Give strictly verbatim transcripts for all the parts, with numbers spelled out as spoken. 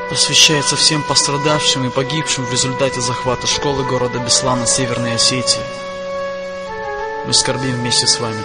Посвящается всем пострадавшим и погибшим в результате захвата школы города Беслана Северной Осетии. Мы скорбим вместе с вами.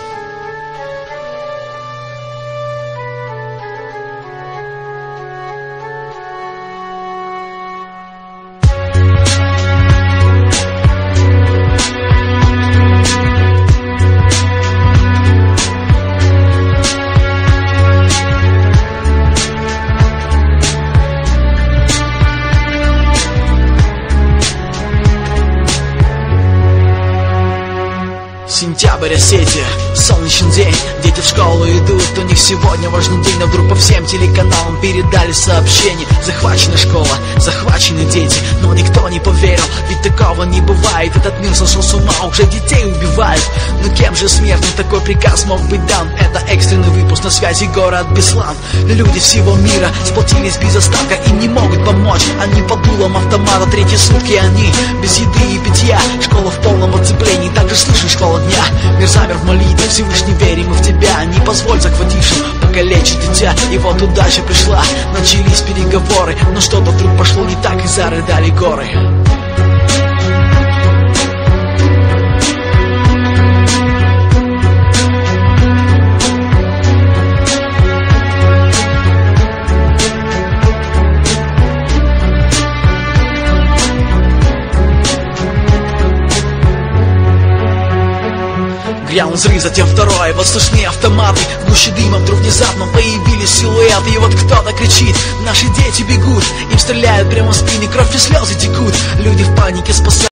Сентябрь, Осетия, солнечный день, дети в школу идут, у них сегодня важный день, но вдруг по всем телеканалам передали сообщение: захвачена школа, захвачены дети, но никто не поверил, ведь такого не бывает, этот мир сошел с ума, уже детей убивают. Но кем же смертным такой приказ мог быть дан? Это экстренный выпуск, на связи город Беслан. Люди всего мира сплотились без остатка и не могут помочь, они под дулом автомата, третьи сутки они без еды и питья, школа в полном оцеплении, также слышишь холод дня. Мир замер в молитве, Всевышний, верим мы в тебя, не позволь захватившим покалечить дитя. И вот удача пришла, начались переговоры, но что-то вдруг пошло не так, и зарыдали горы. Грянул взрыв, затем второй, вот слышны автоматы, в гуще дыма вдруг внезапно появились силуэты. И вот кто-то кричит: наши дети бегут, им стреляют прямо в спины, кровь и слезы текут, люди в панике спасают.